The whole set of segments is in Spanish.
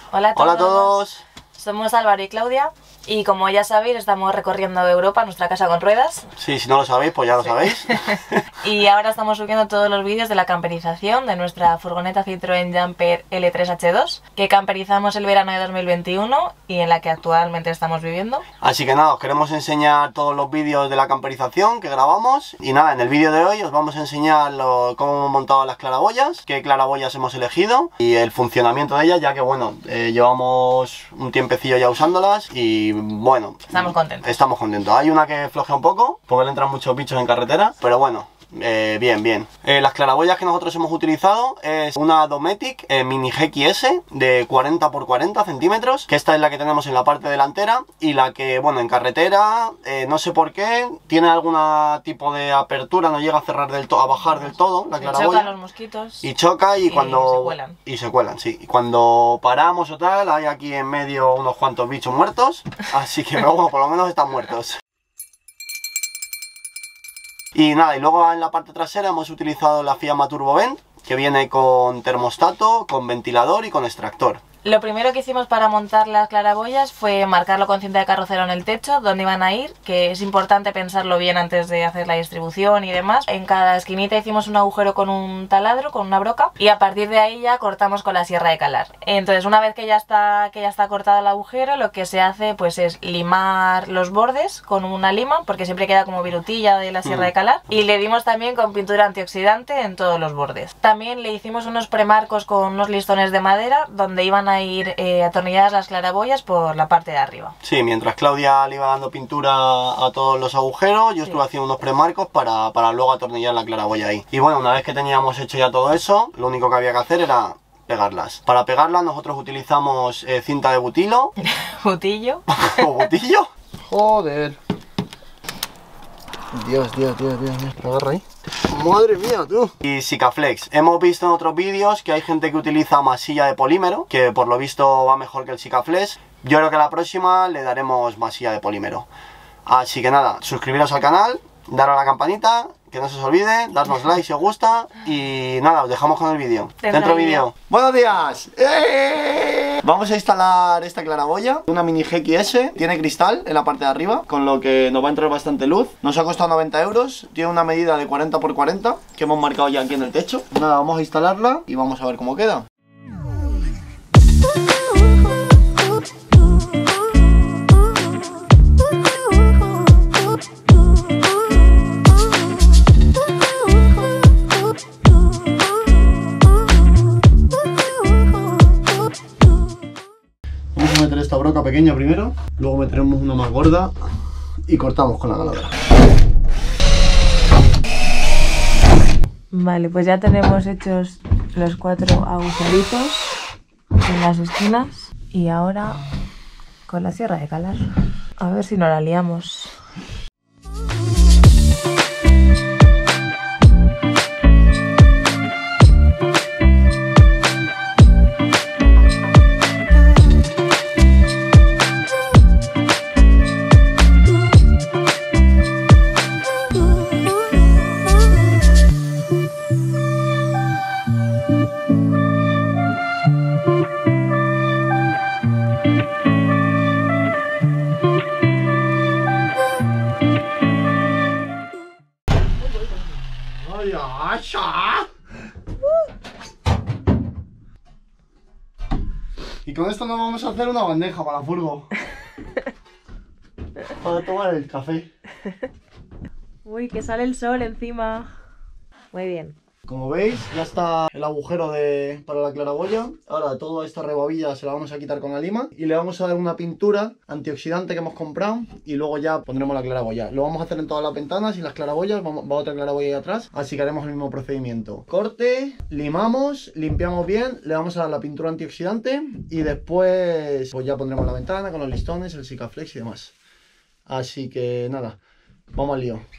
Hola a todos. Hola a todos. Somos Álvaro y Claudia y como ya sabéis estamos recorriendo Europa, nuestra casa con ruedas. Sí, si no lo sabéis, pues ya lo sabéis. Y ahora estamos subiendo todos los vídeos de la camperización de nuestra furgoneta Citroën Jumper L3H2 que camperizamos el verano de 2021 y en la que actualmente estamos viviendo. Así que nada, os queremos enseñar todos los vídeos de la camperización que grabamos. Y nada, en el vídeo de hoy os vamos a enseñar cómo hemos montado las claraboyas, qué claraboyas hemos elegido y el funcionamiento de ellas, ya que bueno, llevamos un tiempecillo ya usándolas y bueno, Estamos contentos. Estamos contentos. Hay una que flojea un poco porque le entran muchos bichos en carretera, pero bueno. Bien. Las claraboyas que nosotros hemos utilizado es una Dometic Mini GXS de 40 x 40 centímetros, que esta es la que tenemos en la parte delantera y la que, bueno, en carretera, no sé por qué, tiene algún tipo de apertura, no llega a cerrar del todo, a bajar del todo la claraboya. Chocan los mosquitos. Y choca y cuando... se cuelan. Y se cuelan, sí. Y cuando paramos o tal, hay aquí en medio unos cuantos bichos muertos, así que bueno, por lo menos están muertos. Y nada, y luego en la parte trasera hemos utilizado la Fiamma Turbovent, que viene con termostato, con ventilador y con extractor. Lo primero que hicimos para montar las claraboyas fue marcarlo con cinta de carrocero en el techo, dónde iban a ir, que es importante pensarlo bien antes de hacer la distribución y demás. En cada esquinita hicimos un agujero con un taladro, con una broca, y a partir de ahí ya cortamos con la sierra de calar. Entonces, una vez que ya está cortado el agujero, lo que se hace pues es limar los bordes con una lima, porque siempre queda como virutilla de la sierra de calar, y le dimos también con pintura antioxidante en todos los bordes. También le hicimos unos premarcos con unos listones de madera, donde iban a ir atornilladas las claraboyas por la parte de arriba. Sí, mientras Claudia le iba dando pintura a todos los agujeros, yo estuve haciendo unos premarcos para luego atornillar la claraboya ahí. Y bueno, una vez que teníamos hecho ya todo eso, lo único que había que hacer era pegarlas. Para pegarlas nosotros utilizamos cinta de butilo. ¿Butillo? ¿O butillo? Joder. Dios, agarra ahí. Madre mía, tú. Y Sikaflex. Hemos visto en otros vídeos que hay gente que utiliza masilla de polímero, que por lo visto va mejor que el Sikaflex. Yo creo que a la próxima le daremos masilla de polímero. Así que nada, suscribiros al canal, dar a la campanita, que no se os olvide, darnos like si os gusta. Y nada, os dejamos con el vídeo. Dentro vídeo. Buenos días. Vamos a instalar esta claraboya, una Mini GXS, tiene cristal en la parte de arriba, con lo que nos va a entrar bastante luz. Nos ha costado 90 euros, tiene una medida de 40 x 40, que hemos marcado ya aquí en el techo. Nada, vamos a instalarla y vamos a ver cómo queda. Vamos a meter esta broca pequeña primero, luego meteremos una más gorda y cortamos con la caladora. Vale, pues ya tenemos hechos los 4 agujeritos en las esquinas y ahora con la sierra de calar. A ver si no la liamos. Y con esto nos vamos a hacer una bandeja para la furgo. Para tomar el café. Uy, que sale el sol encima. Muy bien. Como veis, ya está el agujero para la claraboya. Ahora toda esta rebobilla se la vamos a quitar con la lima y le vamos a dar una pintura antioxidante que hemos comprado y luego ya pondremos la claraboya. Lo vamos a hacer en todas las ventanas y las claraboyas, va otra claraboya ahí atrás, así que haremos el mismo procedimiento. Corte, limamos, limpiamos bien, le vamos a dar la pintura antioxidante y después pues ya pondremos la ventana con los listones, el Sikaflex y demás. Así que nada, vamos al lío.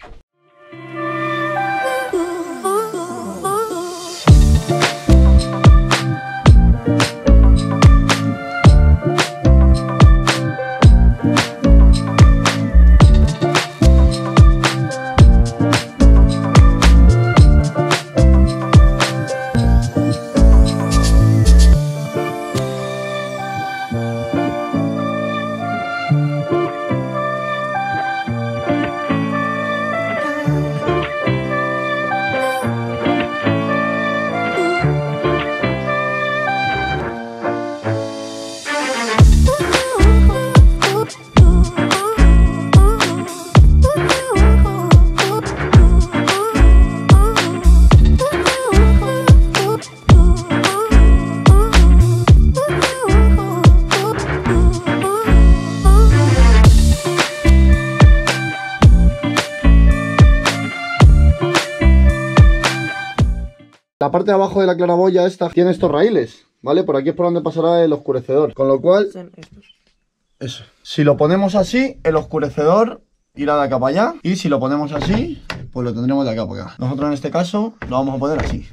parte de abajo de la claraboya esta tiene estos raíles, ¿vale? Por aquí es por donde pasará el oscurecedor. Con lo cual... Son estos. Eso. Si lo ponemos así, el oscurecedor irá de acá para allá. Y si lo ponemos así, pues lo tendremos de acá para acá. Nosotros en este caso lo vamos a poner así.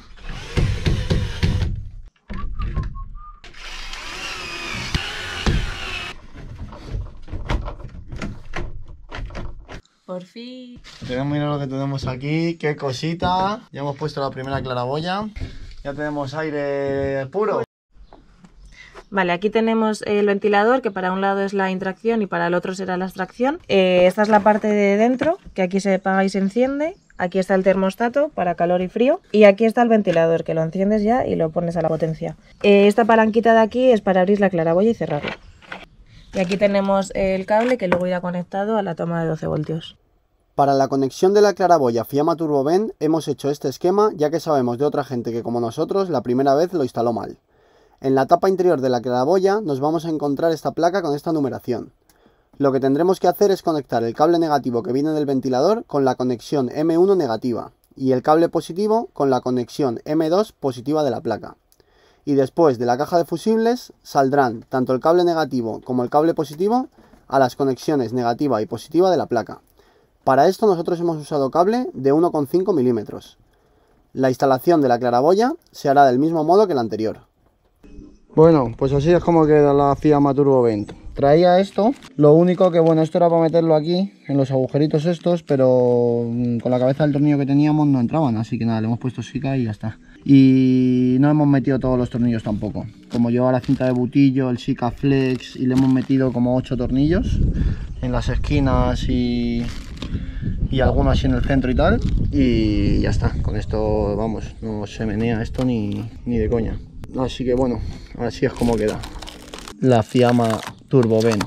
Por fin. Mira lo que tenemos aquí, qué cosita. Ya hemos puesto la primera claraboya. Ya tenemos aire puro. Vale, aquí tenemos el ventilador, que para un lado es la intracción y para el otro será la extracción. Esta es la parte de dentro, que aquí se apaga y se enciende. Aquí está el termostato para calor y frío. Y aquí está el ventilador, que lo enciendes ya y lo pones a la potencia. Esta palanquita de aquí es para abrir la claraboya y cerrarla. Y aquí tenemos el cable que luego irá conectado a la toma de 12 voltios. Para la conexión de la claraboya Fiamma TurboVent hemos hecho este esquema, ya que sabemos de otra gente que como nosotros la primera vez lo instaló mal. En la tapa interior de la claraboya nos vamos a encontrar esta placa con esta numeración. Lo que tendremos que hacer es conectar el cable negativo que viene del ventilador con la conexión M1 negativa y el cable positivo con la conexión M2 positiva de la placa. Y después de la caja de fusibles saldrán tanto el cable negativo como el cable positivo a las conexiones negativa y positiva de la placa. Para esto nosotros hemos usado cable de 1,5 milímetros. La instalación de la claraboya se hará del mismo modo que la anterior. Bueno, pues así es como queda la Fiamma TurboVent. Traía esto, lo único que bueno, esto era para meterlo aquí, en los agujeritos estos, pero con la cabeza del tornillo que teníamos no entraban, así que nada, le hemos puesto sica y ya está. Y no hemos metido todos los tornillos tampoco. Como lleva la cinta de butillo, el Sica Flex, y le hemos metido como 8 tornillos en las esquinas y algunos así en el centro y tal, y ya está. Con esto, vamos, no se menea esto ni de coña. Así que bueno, así es como queda la Fiamma TurboVent.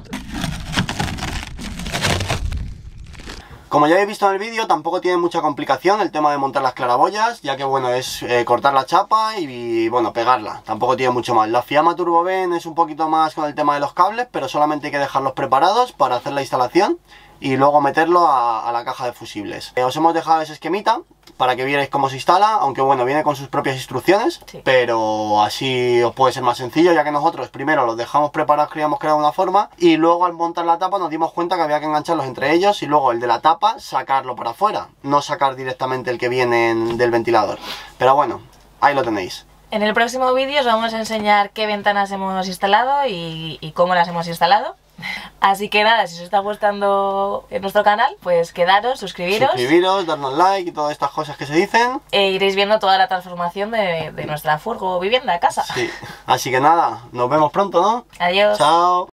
Como ya habéis visto en el vídeo, tampoco tiene mucha complicación el tema de montar las claraboyas, ya que bueno, es cortar la chapa y bueno, pegarla. Tampoco tiene mucho más. La Fiamma TurboVent es un poquito más con el tema de los cables, pero solamente hay que dejarlos preparados para hacer la instalación y luego meterlo a la caja de fusibles. Os hemos dejado ese esquemita para que vierais cómo se instala, aunque bueno, viene con sus propias instrucciones, sí. Pero así os puede ser más sencillo, ya que nosotros primero los dejamos preparados, queríamos crear una forma, y luego al montar la tapa nos dimos cuenta que había que engancharlos entre ellos y luego el de la tapa sacarlo por afuera, no sacar directamente el que viene del ventilador. Pero bueno, ahí lo tenéis. En el próximo vídeo os vamos a enseñar qué ventanas hemos instalado y cómo las hemos instalado. Así que nada, si os está gustando nuestro canal, pues quedaros, suscribiros, darnos like y todas estas cosas que se dicen. E iréis viendo toda la transformación de nuestra furgo vivienda, casa. Sí, así que nada, nos vemos pronto, ¿no? Adiós. Chao.